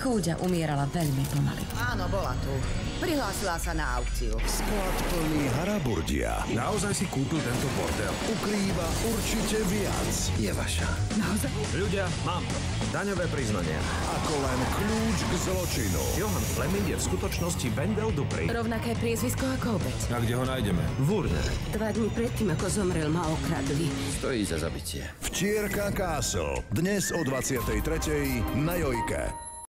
Chúďa umierala veľmi pomaly. Áno, bola tu. Prihlásila sa na aukciu. Sklad plný haraburdia. Naozaj si kúpil tento bordel? Ukrýva určite viac. Je vaša. Naozaj? Ľudia, mám to. Daňové priznania. Ako len kľúč k zločinu. Johan Fleming je v skutočnosti Wendell Dupri. Rovnaké priezvisko ako obeť. A kde ho nájdeme? V urne. 2 dní predtým, ako zomrel, ma okradli. Stojí za zabitie. Vtierka Castle. Dnes o 23:00 na Jojke.